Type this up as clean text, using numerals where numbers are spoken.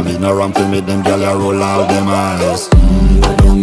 me no wrong to make them gyal a roll out them eyes.